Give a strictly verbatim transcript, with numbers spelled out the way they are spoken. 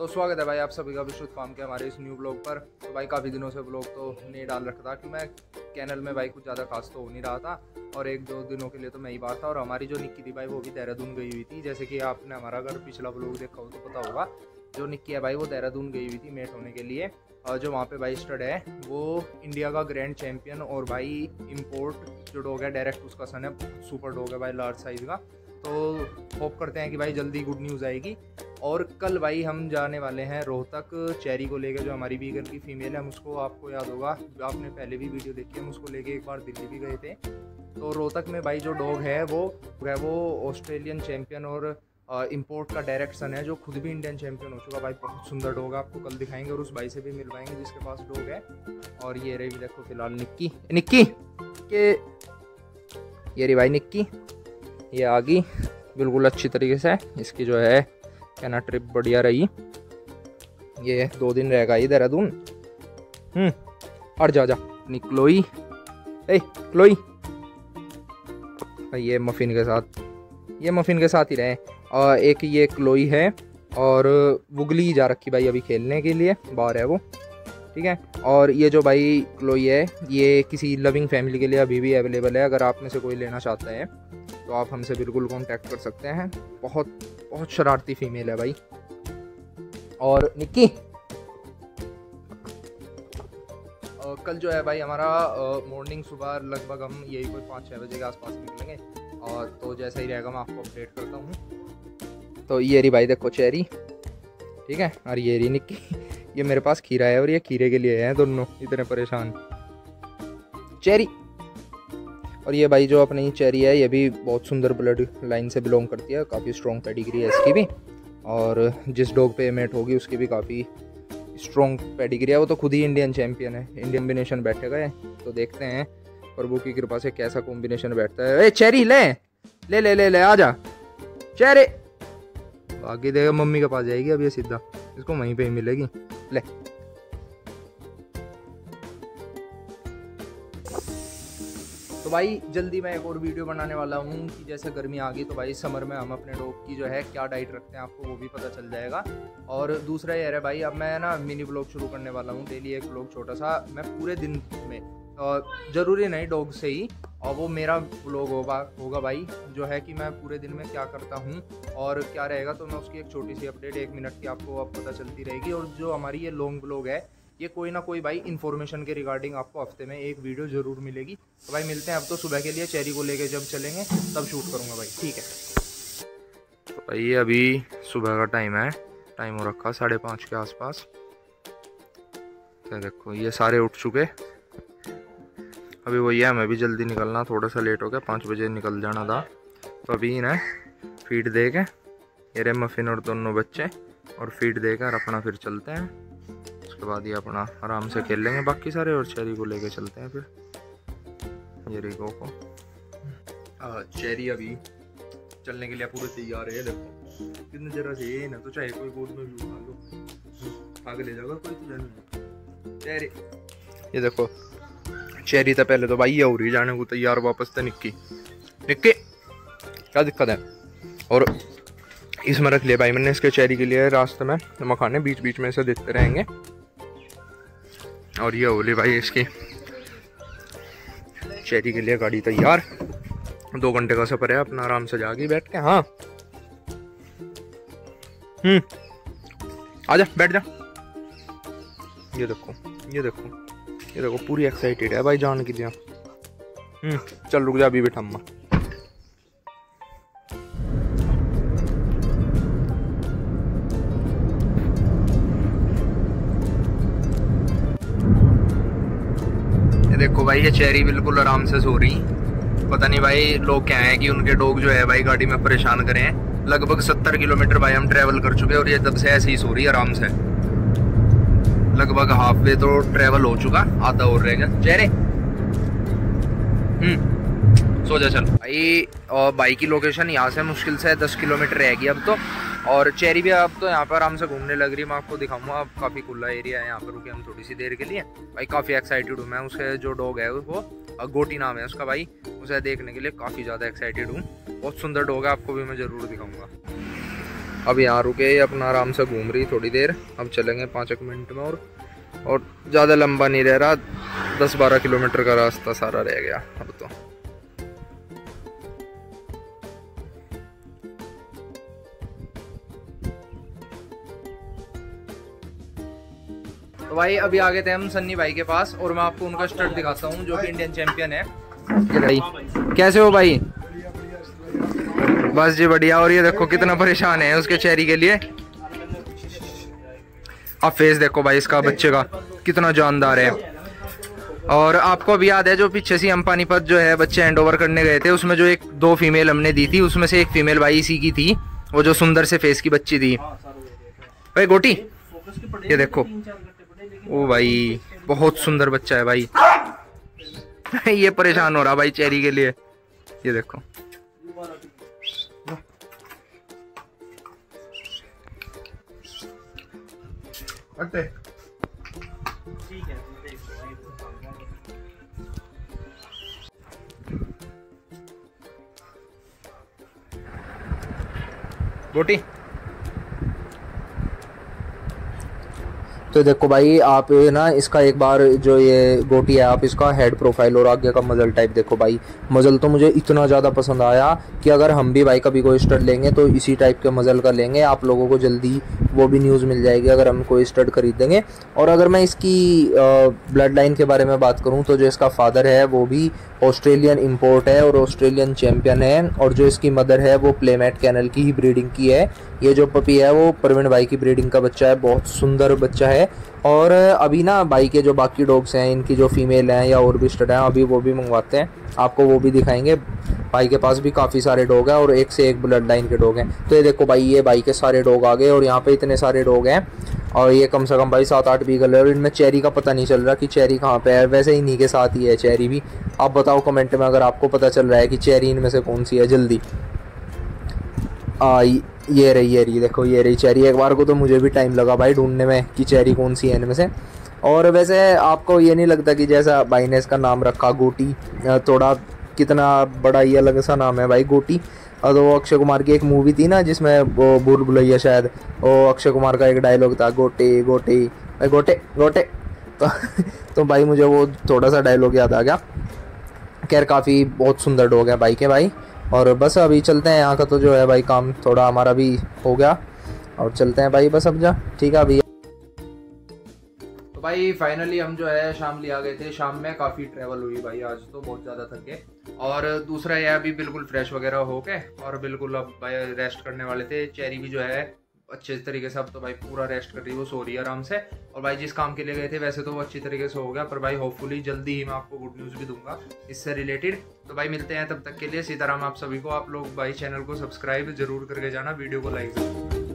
तो स्वागत है भाई आप सभी का विशुद्ध फार्म के हमारे इस न्यू ब्लॉग पर। तो भाई काफ़ी दिनों से ब्लॉग तो नहीं डाल रखा था कि मैं चैनल में भाई कुछ ज़्यादा खास तो हो नहीं रहा था, और एक दो दिनों के लिए तो मैं ही बाहर था। और हमारी जो निक्की थी भाई वो भी देहरादून गई हुई थी, जैसे कि आपने हमारा अगर पिछला ब्लॉग देखा हो तो पता होगा। जो निक्की है भाई वो देहरादून गई हुई थी मेट होने के लिए, और जो वहाँ पे भाई स्टड है वो इंडिया का ग्रैंड चैम्पियन और भाई इम्पोर्ट जो डॉग है डायरेक्ट उसका सन है, सुपर डॉग है भाई लार्ज साइज़ का। तो होप करते हैं कि भाई जल्दी गुड न्यूज़ आएगी। और कल भाई हम जाने वाले हैं रोहतक चेरी को लेकर, जो हमारी बीगल की फीमेल है। हम उसको, आपको याद होगा आपने पहले भी वीडियो देखी है, हम उसको लेके एक बार दिल्ली भी गए थे। तो रोहतक में भाई जो डॉग है वो है वो ऑस्ट्रेलियन चैम्पियन और इंपोर्ट का डायरेक्ट सन है, जो खुद भी इंडियन चैम्पियन हो चुका भाई। बहुत सुंदर डॉग है, आपको कल दिखाएंगे और उस भाई से भी मिलवाएंगे जिसके पास डॉग है। और ये रही देखो फिलहाल निक्की निक्की के ये रही भाई निक्की, ये आ गई बिल्कुल अच्छी तरीके से। इसकी जो है क्या ना ट्रिप बढ़िया रही। ये दो दिन रहेगा ही देहरादून। हम्म और जा जा निकलोई ए क्लोई, ये मफिन के साथ ये मफिन के साथ ही रहे। और एक ये क्लोई है और वुगली जा रखी भाई अभी खेलने के लिए, बाहर है वो, ठीक है। और ये जो भाई क्लोई है ये किसी लविंग फैमिली के लिए अभी भी अवेलेबल है। अगर आप में से कोई लेना चाहता है तो आप हमसे बिल्कुल कांटेक्ट कर सकते हैं। बहुत बहुत शरारती फीमेल है भाई। और निक्की कल जो है भाई हमारा मॉर्निंग सुबह लगभग हम यही कोई पाँच छः बजे के आसपास निकलेंगे, और तो जैसा ही रहेगा मैं आपको अपडेट करता हूँ। तो ये रही भाई देखो चेरी, ठीक है। और ये रही निक्की, ये मेरे पास खीरा है और ये खीरे के लिए हैं दोनों इतने परेशान। चेरी और ये भाई जो अपनी चेरी है ये भी बहुत सुंदर ब्लड लाइन से बिलोंग करती है, काफ़ी स्ट्रॉन्ग पेडिग्री है इसकी भी। और जिस डॉग पे मेट होगी उसकी भी काफ़ी स्ट्रॉन्ग पेडिग्री है। वो तो खुद ही इंडियन चैम्पियन है, इंडियन कॉम्बिनेशन बैठे गए। तो देखते हैं प्रभु की कृपा से कैसा कॉम्बिनेशन बैठता है। ए चेरी ले ले ले ले ले आ जा चेरी, आगे देगा मम्मी के पास जाएगी अब ये सीधा, इसको वहीं पे ही मिलेगी। ले तो भाई जल्दी मैं एक और वीडियो बनाने वाला हूँ कि जैसे गर्मी आ गई तो भाई समर में हम अपने डॉग की जो है क्या डाइट रखते हैं आपको वो भी पता चल जाएगा। और दूसरा ये है भाई अब मैं ना मिनी ब्लॉग शुरू करने वाला हूँ, डेली एक ब्लॉग छोटा सा मैं पूरे दिन में, और ज़रूरी नहीं डॉग से ही, और वो मेरा ब्लॉग होगा होगा भाई जो है कि मैं पूरे दिन में क्या करता हूँ और क्या रहेगा। तो मैं उसकी एक छोटी सी अपडेट एक मिनट की आपको अब पता चलती रहेगी। और जो हमारी ये लॉन्ग ब्लॉग है ये कोई ना कोई भाई इन्फॉर्मेशन के रिगार्डिंग आपको हफ्ते में एक वीडियो ज़रूर मिलेगी। तो भाई मिलते हैं अब तो सुबह के लिए, चेरी को लेके जब चलेंगे तब शूट करूँगा भाई, ठीक है। तो भाई अभी सुबह का टाइम है, टाइम हो रखा साढ़े पाँच के आसपास। तो देखो ये सारे उठ चुके, अभी वही है हमें भी जल्दी निकलना, थोड़ा सा लेट हो गया, पाँच बजे निकल जाना था। तो अभी ना फीड दे के ये रहे मफिन और दोनों बच्चे, और फीड देकर अपना फिर चलते हैं। उसके बाद ये अपना आराम से खेल लेंगे बाकी सारे, और चेरी को लेके चलते हैं फिर। ये रिको को चेरी अभी चलने के लिए पूरे तैयार है। देखो कितने जरा से ये ना तो चाहे कोई गोद में भी उठा लो, आगे ले जाएगा कोई तो जाने। चेरी ये देखो चेरी तो पहले तो भाई ये हो रही जाने को तैयार, वापस तो निक्की निक्की क्या दिक्कत है। और इसमें रख लिया भाई मैंने इसके चेरी के लिए रास्ते में मखाने बीच बीच में से देते रहेंगे। और ये होली भाई इसकी चेरी के लिए गाड़ी तैयार, दो घंटे का सफर है अपना आराम से जाके बैठ के। हाँ हम्म आजा बैठ जा। ये देखो ये देखो ये देखो पूरी एक्साइटेड है भाई जान के लिए। हम्म चल रुक जा अभी बैठा अम्मा। देखो भाई ये चेरी बिल्कुल आराम से सो रही, पता नहीं भाई लोग क्या है कि उनके डॉग जो है भाई गाड़ी में परेशान करें। लगभग सत्तर किलोमीटर भाई हम ट्रैवल कर चुके हैं और ये तब से ऐसे ही सो रही आराम से। लगभग हाफ वे तो ट्रैवल हो चुका, आधा और रहेगा। चेहरे हम्म सो जा चल भाई। और बाइक की लोकेशन यहाँ से मुश्किल से दस किलोमीटर रहेगी अब तो। और चेरी भी अब तो यहाँ पर आराम से घूमने लग रही है, मैं आपको दिखाऊंगा। अब काफ़ी खुला एरिया है यहाँ पर, रुके हम थोड़ी सी देर के लिए। भाई काफ़ी एक्साइटेड हूँ मैं, उसके जो डॉग है वो गोटी नाम है उसका भाई, उसे देखने के लिए काफ़ी ज़्यादा एक्साइटेड हूँ। बहुत सुंदर डॉग है, आपको भी मैं ज़रूर दिखाऊंगा। अब यहाँ रुके, अपना आराम से घूम रही थोड़ी देर। अब चलेंगे पाँच एक मिनट में और और ज़्यादा लंबा नहीं रह रहा, दस बारह किलोमीटर का रास्ता सारा रह गया अब तो। तो भाई अभी आ गए थे हम सन्नी भाई के पास और मैं आपको उनका स्टड दिखाता हूँ जो कि इंडियन चैंपियन है। ये भाई कैसे हो भाई? बस जी बढ़िया। और ये देखो कितना परेशान है उसके चेरी के लिए। अब फेस देखो भाई इसका, बच्चे का कितना जानदार है। और आपको अभी याद है जो पीछे से हम पानीपत जो है बच्चे हैंड ओवर करने गए थे, उसमें जो एक दो फीमेल हमने दी थी, उसमें से एक फीमेल भाई इसी की थी, वो जो सुंदर से फेस की बच्ची थी भाई गोटी। ये देखो ओ भाई बहुत सुंदर बच्चा है भाई। ये परेशान हो रहा भाई चेरी के लिए। ये देखो ठीक है गोटी। तो देखो भाई आप ना इसका एक बार जो ये गोटी है आप इसका हेड प्रोफाइल और आगे का मजल टाइप देखो भाई। मजल तो मुझे इतना ज़्यादा पसंद आया कि अगर हम भी भाई कभी कोई स्टड लेंगे तो इसी टाइप के मजल का लेंगे। आप लोगों को जल्दी वो भी न्यूज़ मिल जाएगी अगर हम कोई स्टड खरीदेंगे। और अगर मैं इसकी ब्लड लाइन के बारे में बात करूँ तो जो इसका फादर है वो भी ऑस्ट्रेलियन इंपोर्ट है और ऑस्ट्रेलियन चैम्पियन है, और जो इसकी मदर है वो प्लेमेट कैनल की ही ब्रीडिंग की है। ये जो पपी है वो प्रवीण भाई की ब्रीडिंग का बच्चा है, बहुत सुंदर बच्चा है। और अभी ना भाई के जो बाकी डॉग्स हैं इनकी जो फीमेल हैं या और भी स्टड हैं अभी वो भी मंगवाते हैं, आपको वो भी दिखाएंगे। भाई के पास भी काफ़ी सारे डॉग हैं और एक से एक ब्लड लाइन के डॉग हैं। तो ये देखो भाई ये भाई के सारे डॉग आ गए और यहाँ पे इतने सारे डॉग हैं और ये कम से कम भाई सात आठ बीगल है। और इनमें चेरी का पता नहीं चल रहा कि चेरी कहाँ पे है, वैसे इन्हीं के साथ ही है चेरी भी। आप बताओ कमेंट में अगर आपको पता चल रहा है कि चेरी इनमें से कौन सी है जल्दी। आ, ये रही ये रही देखो ये रही चेरी। एक बार को तो मुझे भी टाइम लगा भाई ढूंढने में कि चेरी कौन सी है इनमें से। और वैसे आपको ये नहीं लगता कि जैसा भाई ने इसका नाम रखा गोटी, थोड़ा कितना बड़ा ये अलग सा नाम है भाई गोटी। और तो अक्षय कुमार की एक मूवी थी ना जिसमें वो भूल भुलैया शायद, वो अक्षय कुमार का एक डायलॉग था गोटे गोटे गोटे गोटे। तो, तो भाई मुझे वो थोड़ा सा डायलॉग याद आ गया। खैर काफ़ी बहुत सुंदर डॉग है भाई के भाई। और बस अभी चलते हैं, यहाँ का तो जो है भाई काम थोड़ा हमारा भी हो गया और चलते हैं भाई बस अब जा। ठीक है अभी तो भाई फाइनली हम जो है शामली आ गए थे। शाम में काफ़ी ट्रैवल हुई भाई, आज तो बहुत ज़्यादा थके। और दूसरा ये अभी बिल्कुल फ्रेश वगैरह हो के और बिल्कुल अब भाई रेस्ट करने वाले थे। चेरी भी जो है अच्छे तरीके से अब तो भाई पूरा रेस्ट कर रही है, वो सो रही है आराम से। और भाई जिस काम के लिए गए थे वैसे तो वो अच्छी तरीके से हो गया, पर भाई होपफुली जल्दी ही मैं आपको गुड न्यूज़ भी दूंगा इससे रिलेटेड। तो भाई मिलते हैं तब तक के लिए। सीताराम आप सभी को। आप लोग भाई चैनल को सब्सक्राइब जरूर करके जाना, वीडियो को लाइक जरूर।